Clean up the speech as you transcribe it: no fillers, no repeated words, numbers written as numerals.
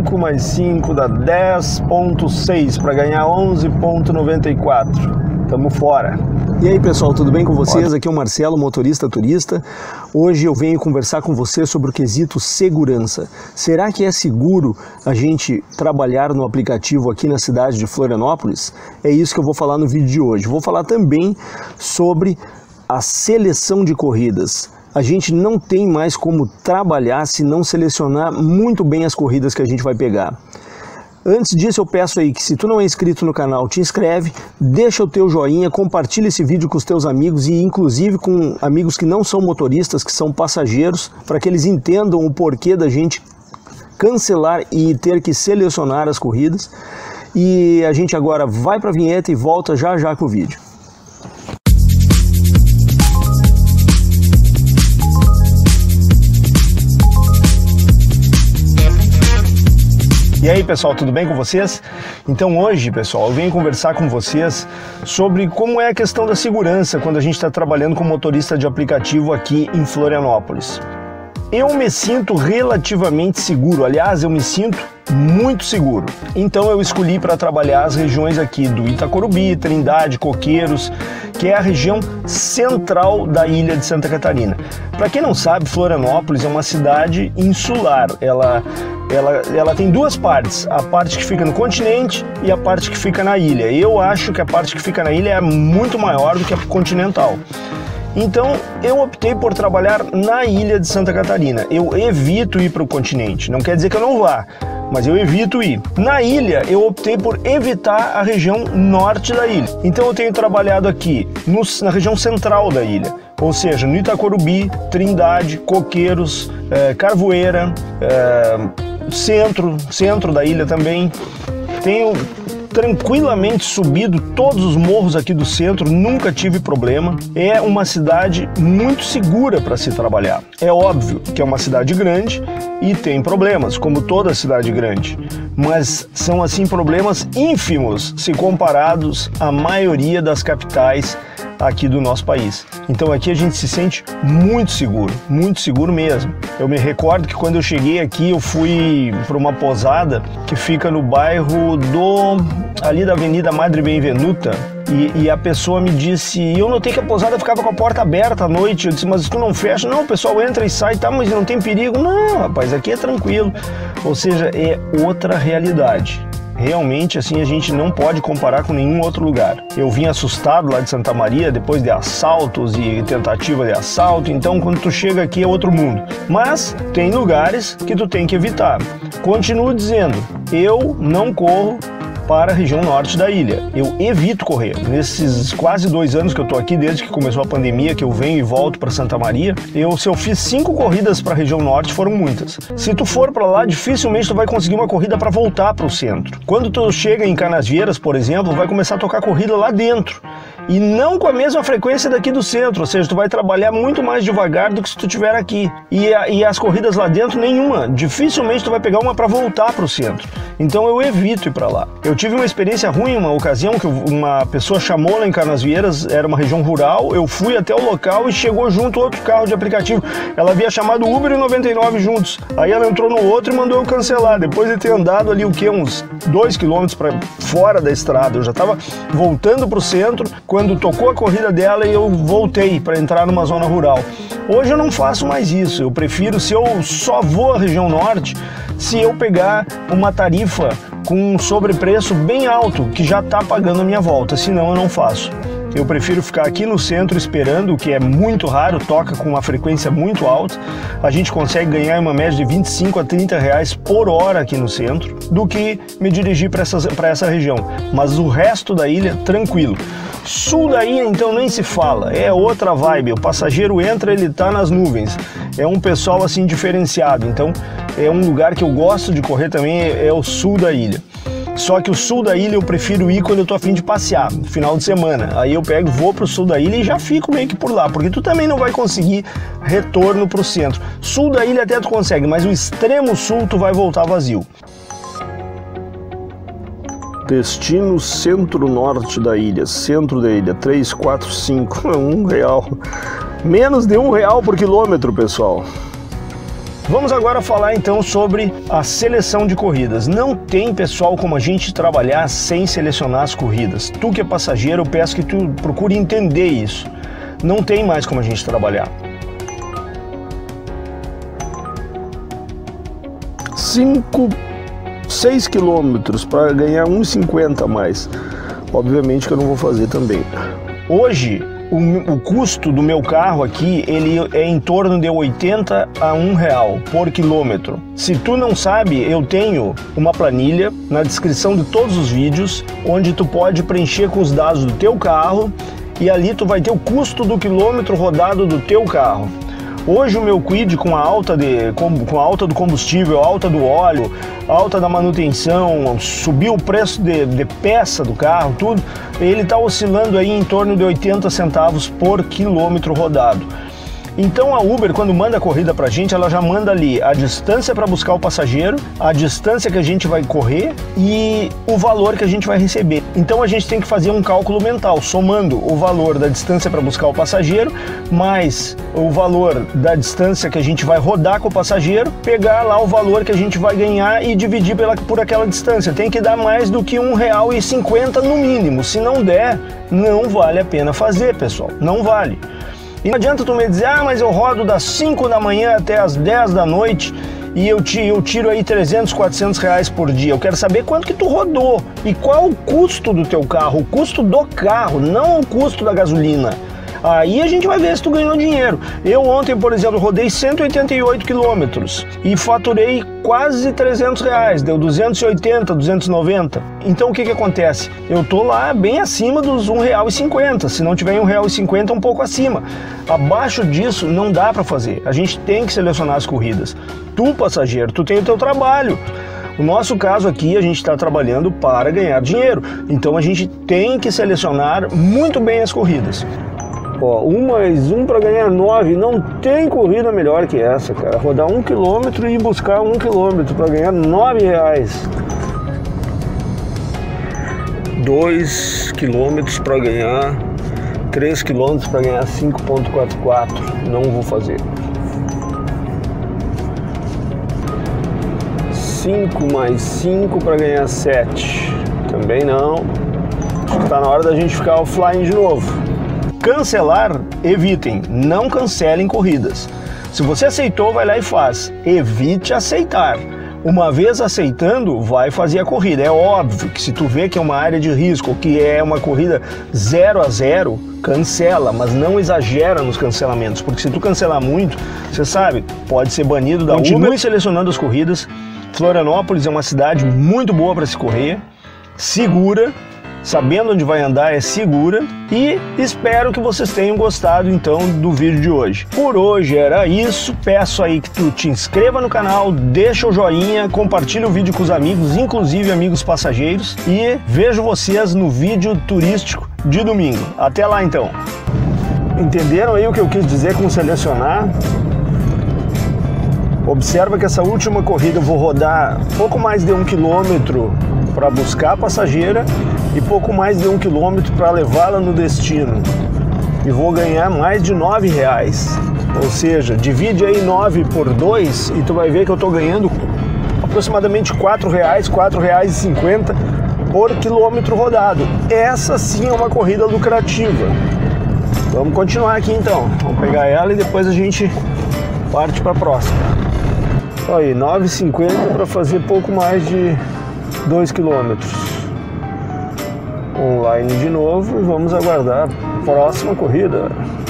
5 mais 5 dá 10,6 para ganhar 11,94. Tamo fora. E aí pessoal, tudo bem com vocês? Aqui é o Marcelo, motorista turista. Hoje eu venho conversar com você sobre o quesito segurança. Será que é seguro a gente trabalhar no aplicativo aqui na cidade de Florianópolis? É isso que eu vou falar no vídeo de hoje. Vou falar também sobre a seleção de corridas. A gente não tem mais como trabalhar se não selecionar muito bem as corridas que a gente vai pegar. Antes disso eu peço aí que se tu não é inscrito no canal, te inscreve, deixa o teu joinha, compartilha esse vídeo com os teus amigos e inclusive com amigos que não são motoristas, que são passageiros, para que eles entendam o porquê da gente cancelar e ter que selecionar as corridas. E a gente agora vai para a vinheta e volta já já com o vídeo. E aí pessoal, tudo bem com vocês? Então hoje, pessoal, eu venho conversar com vocês sobre como é a questão da segurança quando a gente está trabalhando como motorista de aplicativo aqui em Florianópolis. Eu me sinto relativamente seguro, aliás, eu me sinto muito seguro. Então eu escolhi para trabalhar as regiões aqui do Itacorubi, Trindade, Coqueiros, que é a região central da ilha de Santa Catarina. Para quem não sabe, Florianópolis é uma cidade insular. Ela tem duas partes, a parte que fica no continente e a parte que fica na ilha. Eu acho que a parte que fica na ilha é muito maior do que a continental. Então eu optei por trabalhar na ilha de Santa Catarina. Eu evito ir para o continente, não quer dizer que eu não vá, mas eu evito ir. Na ilha eu optei por evitar a região norte da ilha. Então eu tenho trabalhado aqui na região central da ilha, ou seja, no Itacorubi, Trindade, Coqueiros, Carvoeira, centro da ilha também. Tenho tranquilamente subido todos os morros aqui do centro, nunca tive problema. É uma cidade muito segura para se trabalhar. É óbvio que é uma cidade grande e tem problemas, como toda cidade grande, mas são assim problemas ínfimos se comparados à maioria das capitais aqui do nosso país. Então aqui a gente se sente muito seguro mesmo. Eu me recordo que quando eu cheguei aqui eu fui para uma posada que fica no bairro ali da Avenida Madre Benvenuta, e a pessoa me disse, eu notei que a posada ficava com a porta aberta à noite. Eu disse, mas tu não fecha? Não, o pessoal entra e sai, tá, mas não tem perigo. Não, rapaz, aqui é tranquilo. Ou seja, é outra realidade. Realmente, assim, a gente não pode comparar com nenhum outro lugar. Eu vim assustado lá de Santa Maria, depois de assaltos e tentativa de assalto, então quando tu chega aqui é outro mundo. Mas tem lugares que tu tem que evitar. Continuo dizendo, eu não corro para a região norte da ilha. Eu evito correr. Nesses quase 2 anos que eu estou aqui, desde que começou a pandemia, que eu venho e volto para Santa Maria, se eu fiz 5 corridas para a região norte, foram muitas. Se tu for para lá, dificilmente tu vai conseguir uma corrida para voltar para o centro. Quando tu chega em Canasvieiras, por exemplo, vai começar a tocar corrida lá dentro. E não com a mesma frequência daqui do centro, ou seja, tu vai trabalhar muito mais devagar do que se tu estiver aqui. E as corridas lá dentro, nenhuma. Dificilmente tu vai pegar uma para voltar para o centro. Então eu evito ir para lá. Eu tive uma experiência ruim, uma ocasião que uma pessoa chamou lá em Canasvieiras, era uma região rural, eu fui até o local e chegou junto outro carro de aplicativo. Ela havia chamado Uber e 99 juntos. Aí ela entrou no outro e mandou eu cancelar, depois de ter andado ali uns 2 quilômetros para fora da estrada. Eu já estava voltando para o centro, quando tocou a corrida dela e eu voltei para entrar numa zona rural. Hoje eu não faço mais isso, eu prefiro, se eu só vou à região norte, se eu pegar uma tarifa com um sobrepreço bem alto, que já está pagando a minha volta, senão eu não faço. Eu prefiro ficar aqui no centro esperando, o que é muito raro, toca com uma frequência muito alta. A gente consegue ganhar uma média de 25 a 30 reais por hora aqui no centro, do que me dirigir para essa região. Mas o resto da ilha, tranquilo. Sul da ilha, então, nem se fala, é outra vibe. O passageiro entra, ele tá nas nuvens. É um pessoal assim diferenciado, então é um lugar que eu gosto de correr também, é o sul da ilha. Só que o sul da ilha eu prefiro ir quando eu tô a fim de passear, no final de semana. Aí eu vou pro sul da ilha e já fico meio que por lá, porque tu também não vai conseguir retorno pro centro. Sul da ilha até tu consegue, mas o extremo sul tu vai voltar vazio. Destino centro-norte da ilha, centro da ilha, 3, 4, 5, R$1. Menos de R$1 por quilômetro, pessoal. Vamos agora falar então sobre a seleção de corridas. Não tem, pessoal, como a gente trabalhar sem selecionar as corridas. Tu que é passageiro, eu peço que tu procure entender isso. Não tem mais como a gente trabalhar. 6 quilômetros para ganhar 1,50 a mais. Obviamente que eu não vou fazer também. Hoje, o custo do meu carro aqui, ele é em torno de 80 a R$1 por quilômetro. Se tu não sabe, eu tenho uma planilha na descrição de todos os vídeos, onde tu pode preencher com os dados do teu carro e ali tu vai ter o custo do quilômetro rodado do teu carro. Hoje o meu Kwid, com a alta do combustível, alta do óleo, alta da manutenção, subiu o preço de peça do carro, tudo, ele está oscilando aí em torno de 80 centavos por quilômetro rodado. Então a Uber, quando manda a corrida pra gente, ela já manda ali a distância para buscar o passageiro, a distância que a gente vai correr e o valor que a gente vai receber. Então a gente tem que fazer um cálculo mental, somando o valor da distância para buscar o passageiro, mais o valor da distância que a gente vai rodar com o passageiro, pegar lá o valor que a gente vai ganhar e dividir por aquela distância. Tem que dar mais do que R$1,50 no mínimo. Se não der, não vale a pena fazer, pessoal. Não vale. E não adianta tu me dizer, mas eu rodo das 5 da manhã até as 10 da noite e eu tiro aí 300, 400 reais por dia. Eu quero saber quanto que tu rodou e qual o custo do teu carro, o custo do carro, não o custo da gasolina. Aí a gente vai ver se tu ganhou dinheiro. Eu ontem, por exemplo, rodei 188 quilômetros e faturei quase 300 reais, deu 280, 290. Então o que acontece? Eu tô lá bem acima dos R$1,50, se não tiver R$1,50, um pouco acima. Abaixo disso não dá para fazer, a gente tem que selecionar as corridas. Tu, passageiro, tu tem o teu trabalho. No nosso caso aqui, a gente está trabalhando para ganhar dinheiro, então a gente tem que selecionar muito bem as corridas. Ó, 1 mais 1 para ganhar 9, não tem corrida melhor que essa, cara. Rodar 1 quilômetro e buscar 1 quilômetro para ganhar R$9. 2 quilômetros para ganhar 3 quilômetros para ganhar 5,44. Não vou fazer. 5 mais 5 para ganhar 7. Também não. Acho que está na hora da gente ficar offline de novo. Cancelar, evitem, não cancelem corridas. Se você aceitou, vai lá e faz. Evite aceitar. Uma vez aceitando, vai fazer a corrida. É óbvio que se tu vê que é uma área de risco, que é uma corrida 0 a 0, cancela, mas não exagera nos cancelamentos, porque se tu cancelar muito, você sabe, pode ser banido da Uber. Continue selecionando as corridas. Florianópolis é uma cidade muito boa para se correr, segura. Sabendo onde vai andar é segura e espero que vocês tenham gostado então do vídeo de hoje. Por hoje era isso, peço aí que tu te inscreva no canal, deixa o joinha, compartilha o vídeo com os amigos, inclusive amigos passageiros, e vejo vocês no vídeo turístico de domingo. Até lá então. Entenderam aí o que eu quis dizer com selecionar? Observa que essa última corrida eu vou rodar pouco mais de 1 quilômetro para buscar a passageira e pouco mais de 1 quilômetro para levá-la no destino. E vou ganhar mais de R$9. Ou seja, divide aí 9 por 2 e tu vai ver que eu estou ganhando aproximadamente R$4, R$4,50 por quilômetro rodado. Essa sim é uma corrida lucrativa. Vamos continuar aqui então. Vamos pegar ela e depois a gente parte para a próxima. Aí, R$9,50 para fazer pouco mais de 2 quilômetros. Online de novo e vamos aguardar a próxima corrida.